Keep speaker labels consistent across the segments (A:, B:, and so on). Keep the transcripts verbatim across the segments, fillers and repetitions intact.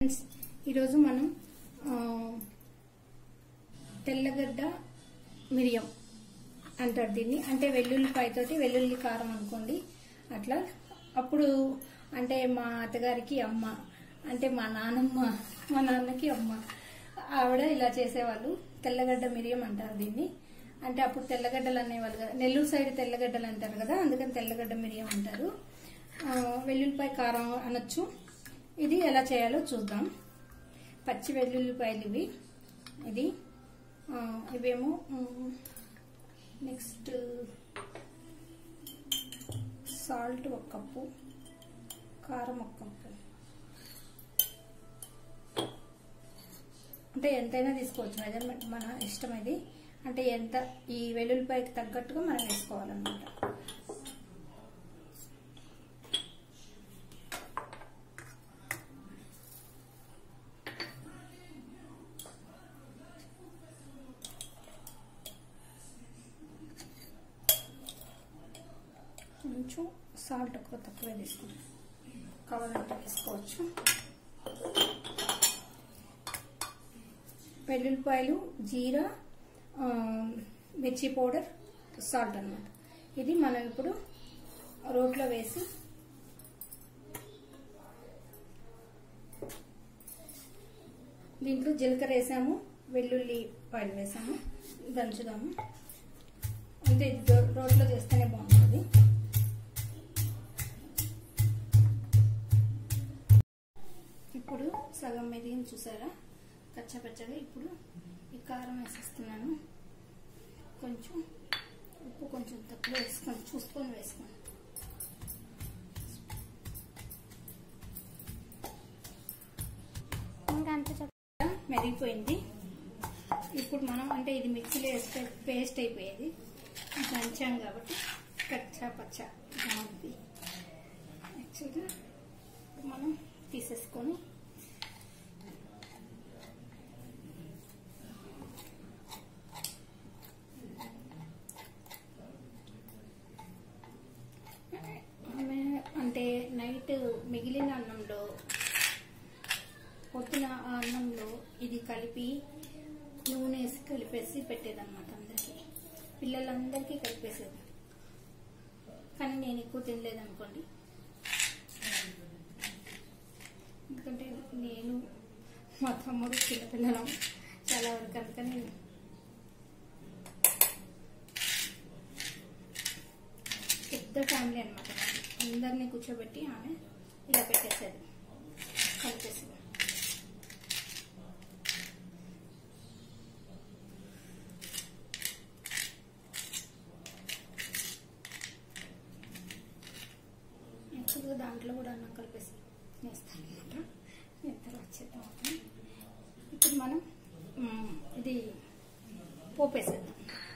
A: Friends, ఈరోజు మనం తెల్లగడ్డ మిరియం అంటారు దీన్ని. అంటే వెల్లుల్లిపాయతోటి వెల్లుల్లి కారం అనుకోండి. అట్లా అప్పుడు అంటే మా అత్తగారికి అమ్మ, అంటే మా నాన్నమ్మ, మా నాన్నకి అమ్మ, ఆవిడ ఇలా చేసేవాళ్ళు. తెల్లగడ్డ మిరియం అంటారు దీన్ని. అంటే అప్పుడు తెల్లగడ్డలు అనేవాళ్ళు కదా, నెల్లూరు సైడ్ తెల్లగడ్డలు అంటారు కదా, అందుకని తెల్లగడ్డ మిరియం అంటారు. వెల్లుల్లిపాయ కారం అనొచ్చు. ఇది ఎలా చేయాలో చూద్దాం. పచ్చి వెల్లుల్లిపాయలు ఇవి. ఇది ఇవేమో. నెక్స్ట్ సాల్ట్ ఒక కప్పు, కారం ఒక కప్పు. అంటే ఎంతైనా తీసుకోవచ్చు, మెజర్మెంట్ మన ఇష్టం. ఇది అంటే ఎంత ఈ వెల్లుల్లిపాయకి తగ్గట్టుగా మనం వేసుకోవాలన్నమాట. కొంచెం సాల్ట్ ఎక్కువ తక్కువే తీసుకుంటాం, కావాలంటే వేసుకోవచ్చు. వెల్లుల్లిపాయలు, జీరా, మిర్చి పౌడర్, సాల్ట్ అన్నమాట. ఇది మనం ఇప్పుడు రోట్లో వేసి దీంట్లో జీలకర్ర వేసాము, వెల్లుల్లిపాయలు వేసాము, దంచుదాము. అంటే రోట్లో చేస్తేనే బాగుంటుంది. ఇప్పుడు సగం మెదిగిన చూసారా, కచ్చపచ్చగా. ఇప్పుడు ఈ కారం వేసేస్తున్నాను. కొంచెం ఉప్పు కొంచెం తక్కువ వేసుకొని చూసుకొని వేసుకోండి. ఇంకా అంత చక్కగా మెరిగిపోయింది. ఇప్పుడు మనం అంటే ఇది మిక్సీలో వేస్తే పేస్ట్ అయిపోయేది, దంచాం కాబట్టి కచ్చా పచ్చ బాగుంది. యాక్చువల్గా మనం తీసేసుకొని అంటే నైట్ మిగిలిన అన్నంలో, పొద్దున ఆ అన్నంలో ఇది కలిపి నూనె వేసి కలిపేసి పెట్టేదన్నమాట అందరికి, పిల్లలందరికీ కలిపేసేది. కానీ నేను ఎక్కువ తినలేదు అనుకోండి, ఎందుకంటే నేను మా తమ్ముడు చిన్నపిల్లలం చాలా వరకు, అందుకని పెద్ద ఫ్యామిలీ అనమాట. అందరినీ కూర్చోబెట్టి ఆమె ఇలా పెట్టేసేది, కలిపేసేది. యాక్చువల్గా దాంట్లో కూడా అన్నం కలిపేసి వేస్తాను అనమాట. నేను తర్వాత చేద్దాం. ఇప్పుడు మనం ఇది పోపు వేసేద్దాం.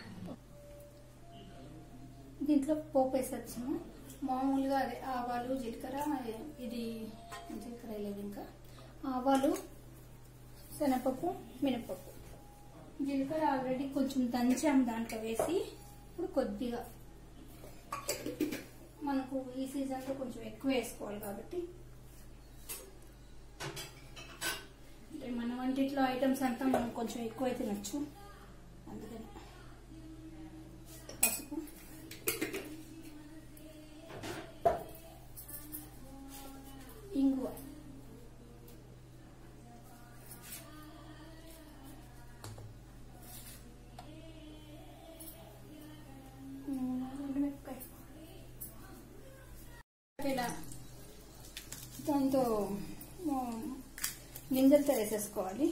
A: దీంట్లో పోపు వేసేద్దాము. మామూలుగా అదే ఆవాలు, జీలకర్ర, ఇది జీలకర్ర లేదు, ఇంకా ఆవాలు, శనగపప్పు, మినపప్పు. జీలకర్ర ఆల్రెడీ కొంచెం దంచాం దాంట్లో వేసి. ఇప్పుడు కొద్దిగా మనకు ఈ సీజన్లో కొంచెం ఎక్కువ వేసుకోవాలి కాబట్టి, అంటే మన వంటిట్లో ఐటమ్స్ అంతా మనం కొంచెం ఎక్కువ తినచ్చు, అందుకని. పసుపు, ఇంగువ, ఇలా దాంతో గింజలతో వేసేసుకోవాలి.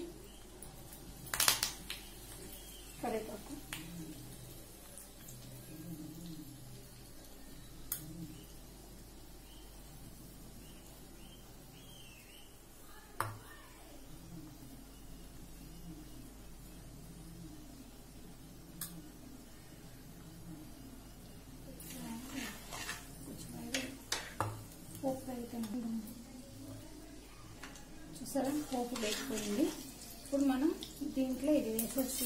A: కరివేపాకు, చూసారా పోపు వేగిపోయింది. ఇప్పుడు మనం దీంట్లో ఇది వేసేసి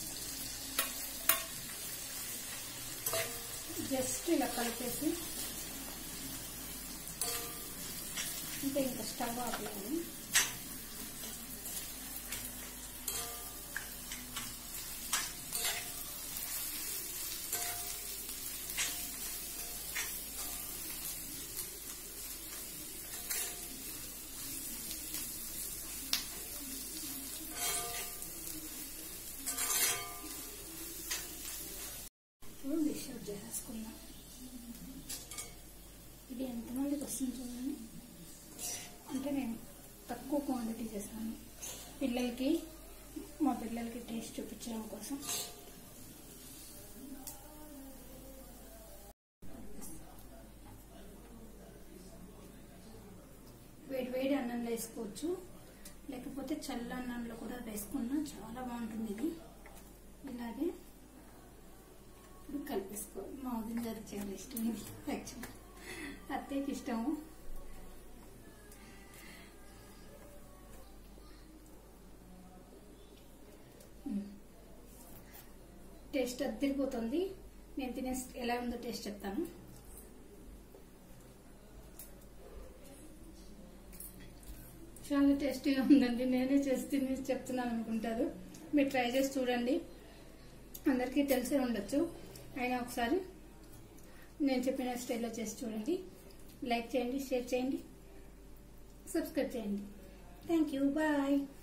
A: జస్ట్ ఇలా కలిపేసి ఇంకా ఇంకా స్టవ్ ఆపలేము. పిల్లలకి మా పిల్లలకి టేస్ట్ చూపించడం కోసం వేడి వేడి అన్నంలో వేసుకోవచ్చు, లేకపోతే చల్ల అన్నంలో కూడా వేసుకున్నా చాలా బాగుంటుంది ఇది. ఇలాగే ఇప్పుడు కలిపేసుకోవాలి. మా వదిన గారికి చాలా ఇష్టం ఇది, యాక్చువల్గా అత్తయ్యకి ఇష్టము. టేస్ట్ అద్దరిపోతుంది. నేను తినే ఎలా ఉందో టేస్ట్ చెప్తాను. చాలా టేస్టీగా ఉందండి. నేనే చేసి తిని చెప్తున్నాను అనుకుంటారు. మీరు ట్రై చేసి చూడండి. అందరికీ తెలిసే ఉండొచ్చు, అయినా ఒకసారి నేను చెప్పిన స్టైల్లో చేసి చూడండి. లైక్ చేయండి, షేర్ చేయండి, సబ్స్క్రైబ్ చేయండి. Thank you, bye.